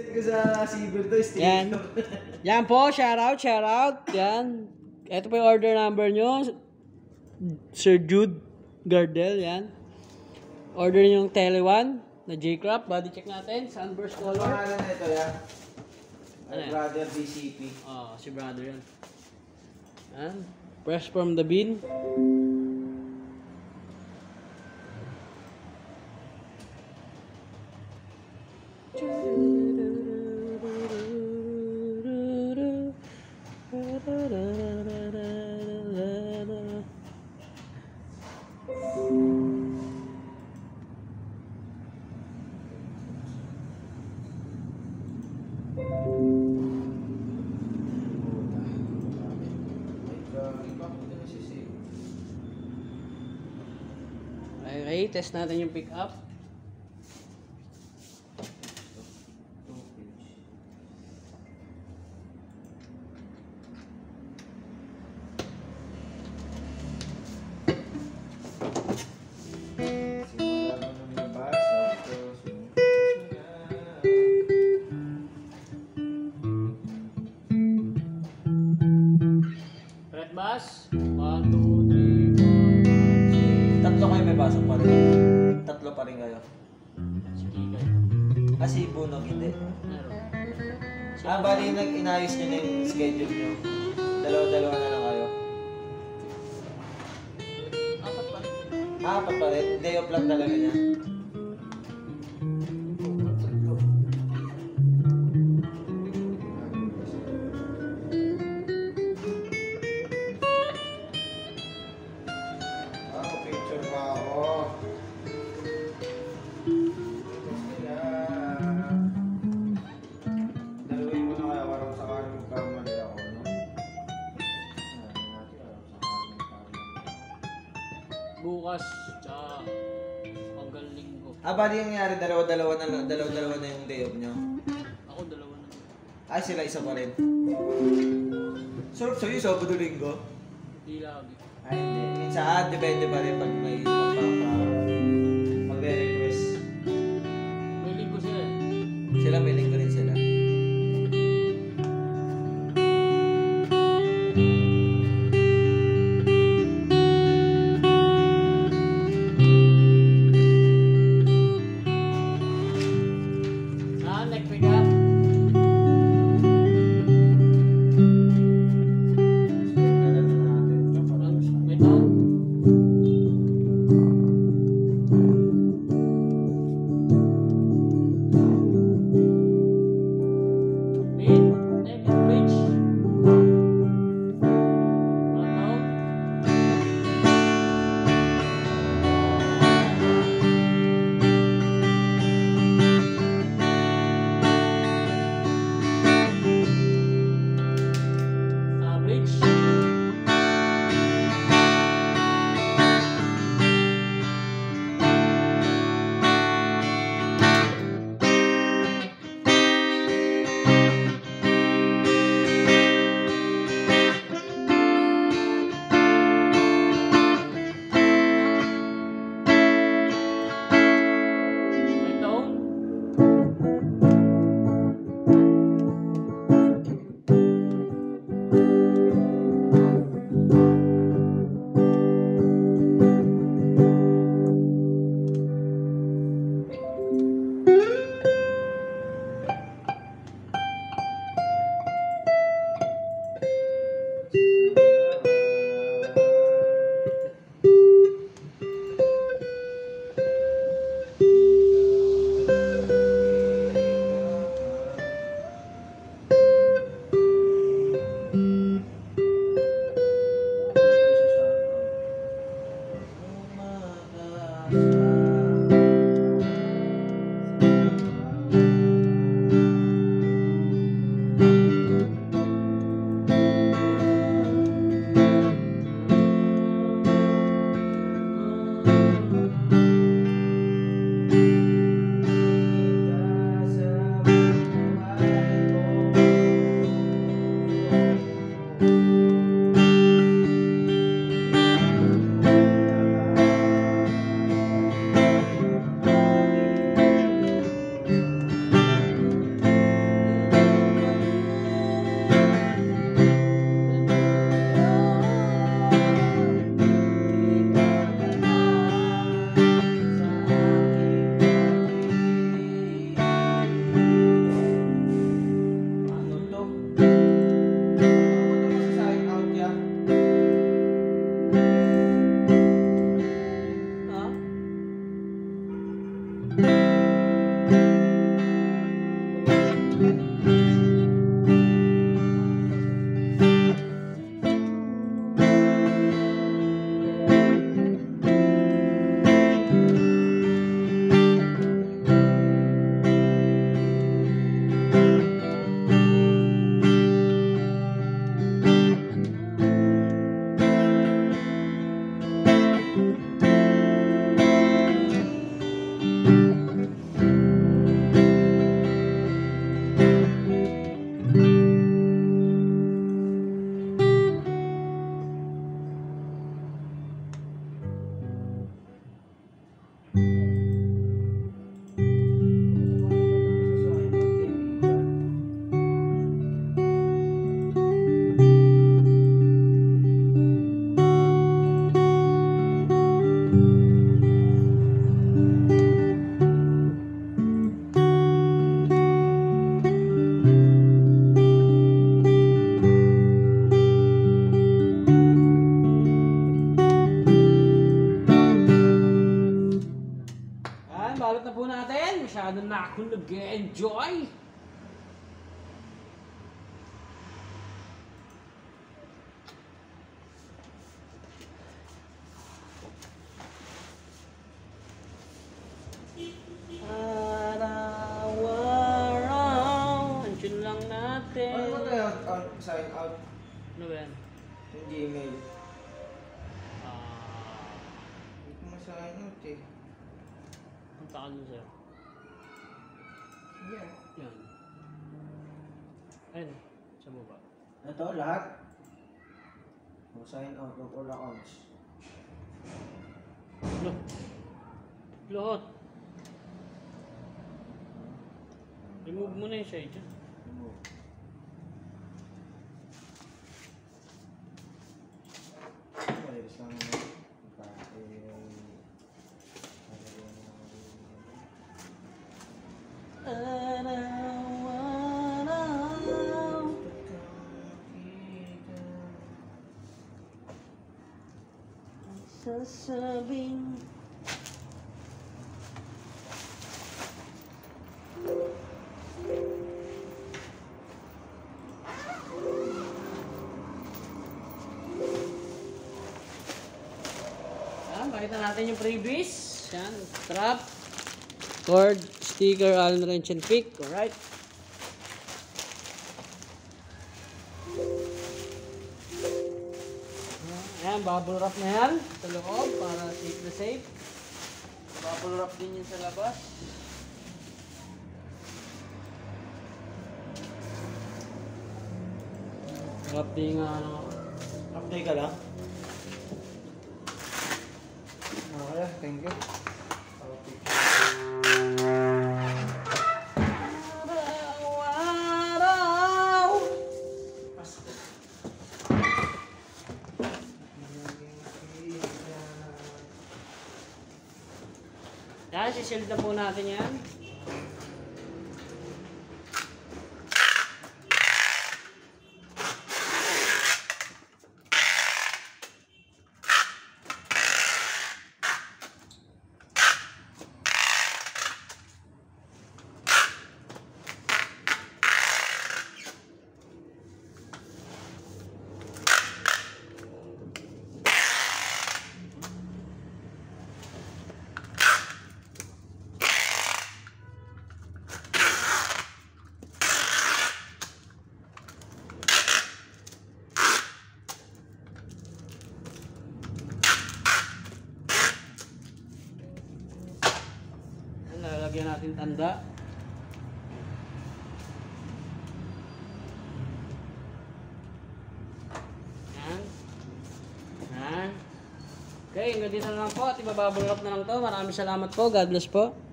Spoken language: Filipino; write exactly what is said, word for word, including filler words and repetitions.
ko sa Silver to, Yan. Yan po, shoutout, shoutout. Yan. Ito po yung order number nyo. Sir Jude Gardel, yan. Order nyo yung Tele one na J-Crop. Body check natin. Sunburst Ano color. pangalan na ito, yan? Ano yan? Brother B C P. Oh, si brother yan. Yan. Fresh from the bin. Okay, test natin yung pick up. Red bass. one, two, three, four, five, six. Tatlo kayo may pasok pa rin. Tatlo pa rin kayo. Sige kayo. Ah, si Bunog hindi. Meron. Ah, bali nag inayos nyo na yung schedule nyo. Dalawa-dalawa na lang kayo. Apat pa rin. Ah, apat pa rin. Day off lang talaga niya. Ah, picture pa ako. Dalawin mo na kaya parang sakaling magkamali ako, no? Bukas, tsaka hanggang linggo. Ah, bali yung nangyari, dalawa-dalawa na lang, dalawa-dalawa na yung day off nyo. Ako dalawa na. Ay, sila isa pa rin. Sarap sa'yo, Sabado Linggo. Di lagi. Ay, hindi. Minsan, ah, depende pa rin pag may magpapa... magre-request. May linggo sila eh. Sila, may linggo rin sila. Ah, next pick up. Wait lang. Wait, next bridge. Walang taon. Ah, bridge. Balot na po natin. Masyado na akong nag-enjoy. Araw-araw. Andiyan lang natin. Ano mo tayo out, sign out? Ano ba yan? Yung Gmail. Ah, Hindi ko ma-sign out eh. punta ka dun sir. Yeah. Yan. Ayun. Sa baba. Ito, lahat. Mag-sign out of all accounts. Ano? Lahat. Remove mo na yung side dyan. Remove. Malis lang naman. Araw-araw. Sasabing yan, pakita natin yung previous. Yan, strap, cord, sticker, Allen wrench and pick. Alright. Ayan, bubble wrap na yan sa loob para safe na safe. Bubble wrap din yun sa labas. Wrap din nga ano. Update ka lang? Okay, thank you. Araw-araw. Yan, sisild na po natin yan. Lalagyan natin tanda. Yan. Yan. Okay, hanggang dito na lang po at ibababulap na lang to. Maraming salamat po. God bless po.